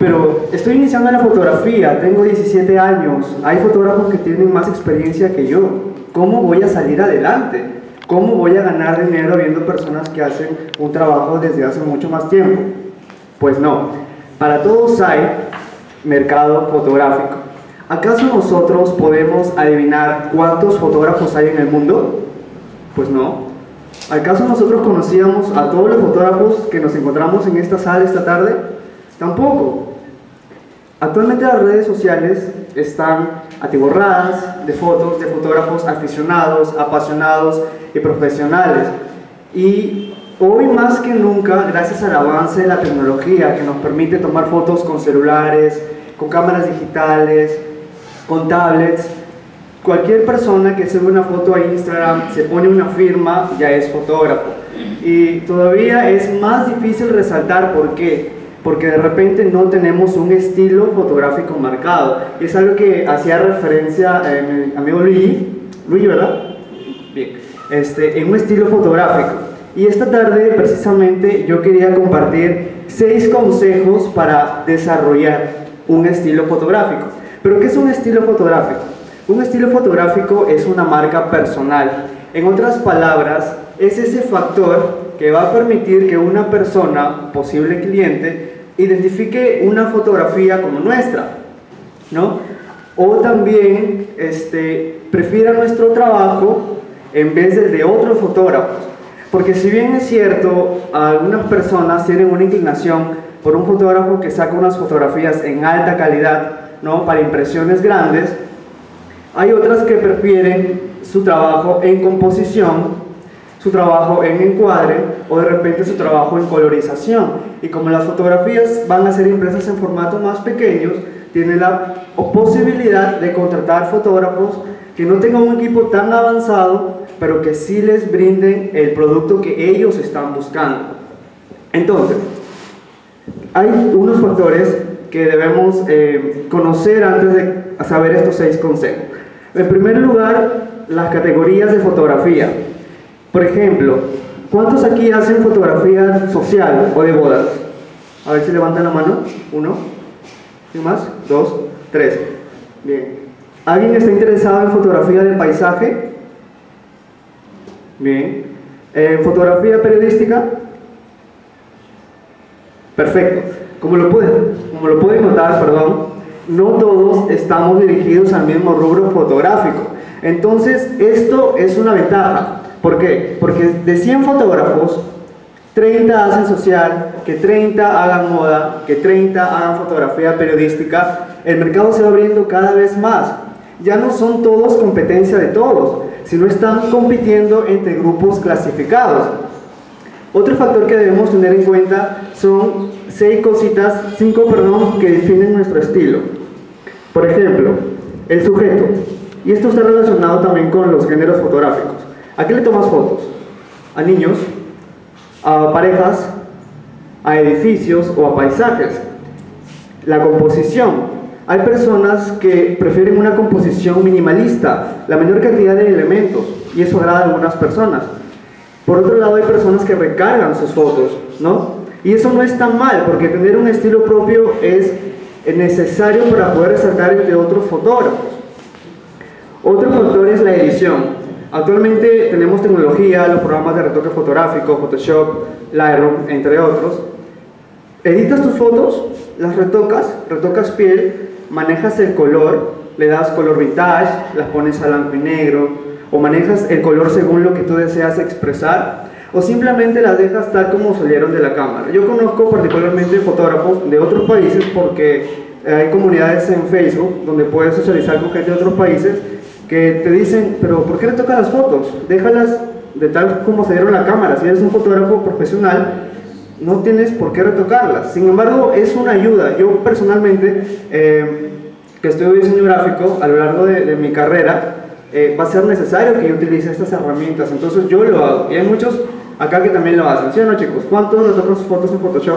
pero estoy iniciando en la fotografía, tengo 17 años, hay fotógrafos que tienen más experiencia que yo. ¿Cómo voy a salir adelante? ¿Cómo voy a ganar dinero viendo personas que hacen un trabajo desde hace mucho más tiempo? Pues no, para todos hay mercado fotográfico. ¿Acaso nosotros podemos adivinar cuántos fotógrafos hay en el mundo? Pues no. ¿Acaso nosotros conocíamos a todos los fotógrafos que nos encontramos en esta sala esta tarde? Tampoco. Actualmente las redes sociales están atiborradas de fotos de fotógrafos aficionados, apasionados y profesionales. Y hoy más que nunca, gracias al avance de la tecnología que nos permite tomar fotos con celulares, con cámaras digitales, con tablets, cualquier persona que sube una foto a Instagram, se pone una firma, ya es fotógrafo. Y todavía es más difícil resaltar por qué. Porque de repente no tenemos un estilo fotográfico marcado. Es algo que hacía referencia mi amigo Luigi, ¿verdad? Bien. En un estilo fotográfico. Y esta tarde precisamente yo quería compartir 6 consejos para desarrollar un estilo fotográfico. ¿Pero qué es un estilo fotográfico? Un estilo fotográfico es una marca personal. En otras palabras, es ese factor que va a permitir que una persona, posible cliente, identifique una fotografía como nuestra, ¿no? O también prefiera nuestro trabajo en vez del de otros fotógrafos. Porque si bien es cierto, algunas personas tienen una inclinación por un fotógrafo que saca unas fotografías en alta calidad, ¿no? Para impresiones grandes, hay otras que prefieren su trabajo en composición, su trabajo en encuadre o de repente su trabajo en colorización. Y como las fotografías van a ser impresas en formatos más pequeños, tienen la posibilidad de contratar fotógrafos que no tengan un equipo tan avanzado, pero que sí les brinden el producto que ellos están buscando. Entonces, hay unos factores que debemos conocer antes de saber estos 6 consejos. En primer lugar, las categorías de fotografía. Por ejemplo, ¿cuántos aquí hacen fotografía social o de bodas? A ver si levantan la mano. 1, ¿y más? 2, 3. Bien. ¿Alguien está interesado en fotografía de paisaje? Bien. ¿Fotografía periodística? Perfecto. Como lo pueden notar, no todos estamos dirigidos al mismo rubro fotográfico. Entonces, esto es una ventaja. ¿Por qué? Porque de 100 fotógrafos, 30 hacen social, que 30 hagan moda, que 30 hagan fotografía periodística. El mercado se va abriendo cada vez más. Ya no son todos competencia de todos, sino están compitiendo entre grupos clasificados. Otro factor que debemos tener en cuenta son 5 que definen nuestro estilo. Por ejemplo, el sujeto. Y esto está relacionado también con los géneros fotográficos. ¿A qué le tomas fotos? ¿A niños? ¿A parejas? ¿A edificios o a paisajes? La composición. Hay personas que prefieren una composición minimalista, la menor cantidad de elementos, y eso agrada a algunas personas. Por otro lado, hay personas que recargan sus fotos, ¿no? Y eso no es tan mal, porque tener un estilo propio es necesario para poder resaltar entre otros fotógrafos. Otro factor es la edición. Actualmente tenemos tecnología, los programas de retoque fotográfico, Photoshop, Lightroom, entre otros. Editas tus fotos, las retocas piel, manejas el color, le das color vintage, las pones a blanco y negro, o manejas el color según lo que tú deseas expresar, o simplemente las dejas tal como salieron de la cámara. Yo conozco particularmente fotógrafos de otros países porque hay comunidades en Facebook donde puedes socializar con gente de otros países que te dicen, pero ¿por qué le tocas las fotos? Déjalas de tal como se dieron la cámara. Si eres un fotógrafo profesional, no tienes por qué retocarlas. Sin embargo, es una ayuda. Yo personalmente, que estudio diseño gráfico, a lo largo de mi carrera, va a ser necesario que yo utilice estas herramientas. Entonces yo lo hago. Y hay muchos acá que también lo hacen. ¿Sí o no, chicos? ¿Cuántos retocan sus fotos en Photoshop?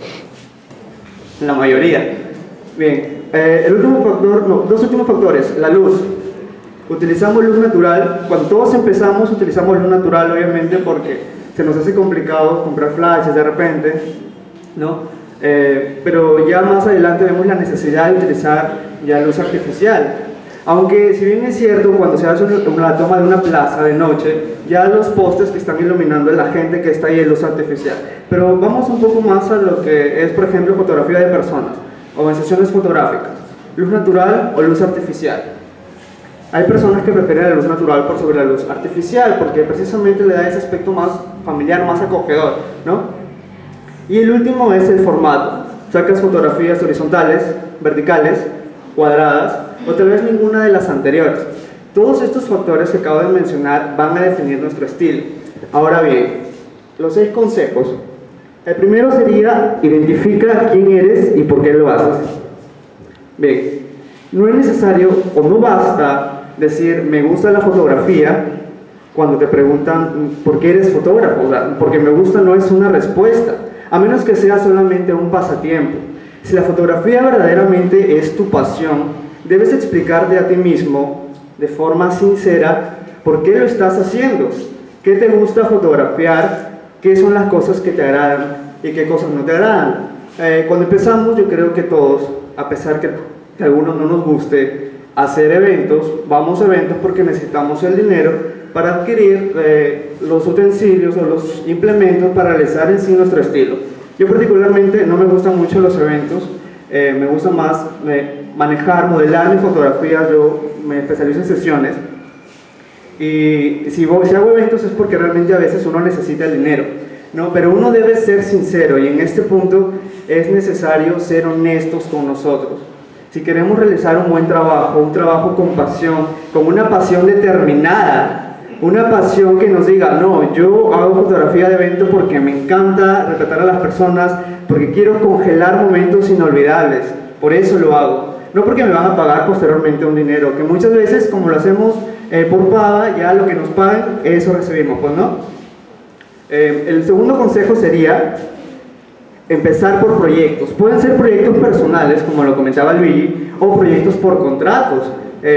La mayoría. Bien. Dos últimos factores. La luz. Utilizamos luz natural. Cuando todos empezamos utilizamos luz natural, obviamente, porque se nos hace complicado comprar flashes de repente, ¿no? pero ya más adelante vemos la necesidad de utilizar ya luz artificial. Aunque si bien es cierto, cuando se hace la toma de una plaza de noche, ya los postes que están iluminando a la gente que está ahí es luz artificial. Pero vamos un poco más a lo que es, por ejemplo, fotografía de personas o en sesiones fotográficas. ¿Luz natural o luz artificial? Hay personas que prefieren la luz natural por sobre la luz artificial porque precisamente le da ese aspecto más familiar, más acogedor, ¿no? Y el último es el formato. Sacas fotografías horizontales, verticales, cuadradas o tal vez ninguna de las anteriores. Todos estos factores que acabo de mencionar van a definir nuestro estilo. Ahora bien, los 6 consejos. El primero sería: identifica quién eres y por qué lo haces. Bien, no es necesario o no basta decir me gusta la fotografía cuando te preguntan por qué eres fotógrafo. O sea, porque me gusta no es una respuesta, a menos que sea solamente un pasatiempo. Si la fotografía verdaderamente es tu pasión, debes explicarte a ti mismo de forma sincera por qué lo estás haciendo, qué te gusta fotografiar, qué son las cosas que te agradan y qué cosas no te agradan. Cuando empezamos, yo creo que todos, a pesar que a algunos no nos guste hacer eventos, vamos a eventos porque necesitamos el dinero para adquirir los utensilios o los implementos para realizar en sí nuestro estilo. Yo particularmente no me gustan mucho los eventos, me gusta más manejar, modelar mis fotografías. Yo me especializo en sesiones y si hago eventos es porque realmente a veces uno necesita el dinero, ¿no? Pero uno debe ser sincero y en este punto es necesario ser honestos con nosotros. Si queremos realizar un buen trabajo, un trabajo con pasión, con una pasión determinada, una pasión que nos diga, no, yo hago fotografía de evento porque me encanta retratar a las personas, porque quiero congelar momentos inolvidables, por eso lo hago. No porque me van a pagar posteriormente un dinero, que muchas veces como lo hacemos por paga, ya lo que nos pagan, eso recibimos, pues no. El segundo consejo sería empezar por proyectos. Pueden ser proyectos personales, como lo comentaba Luigi, o proyectos por contratos.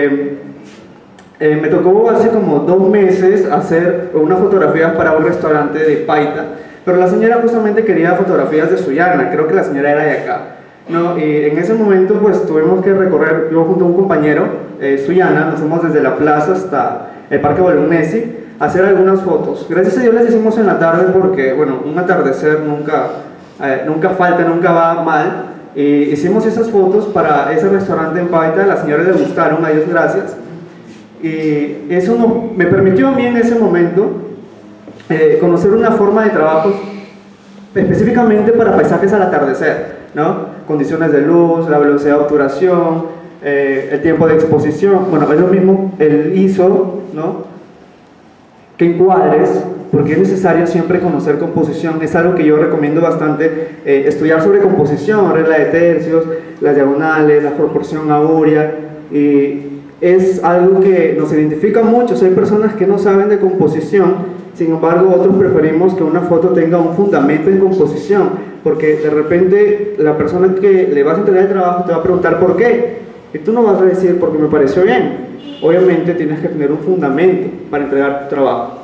Me tocó hace como 2 meses hacer una fotografía para un restaurante de Paita, pero la señora justamente quería fotografías de Sullana, creo que la señora era de acá, ¿no? Y en ese momento pues tuvimos que recorrer, yo junto a un compañero, Sullana, nos fuimos desde la plaza hasta el Parque Bolognesi a hacer algunas fotos. Gracias a Dios las hicimos en la tarde porque, bueno, un atardecer nunca falta, nunca va mal. Y hicimos esas fotos para ese restaurante en Paita, a la señora le gustaron, a Dios gracias. Y eso me permitió a mí en ese momento conocer una forma de trabajo específicamente para paisajes al atardecer, ¿no? Condiciones de luz, la velocidad de obturación, el tiempo de exposición. Bueno, es lo mismo el ISO, ¿no? Que encuadres, porque es necesario siempre conocer composición. Es algo que yo recomiendo bastante, estudiar sobre composición, regla de tercios, las diagonales, la proporción áurea, y es algo que nos identifica mucho. Hay personas que no saben de composición, sin embargo otros preferimos que una foto tenga un fundamento en composición, porque de repente la persona que le vas a entregar el trabajo te va a preguntar por qué, y tú no vas a decir porque me pareció bien. Obviamente tienes que tener un fundamento para entregar tu trabajo.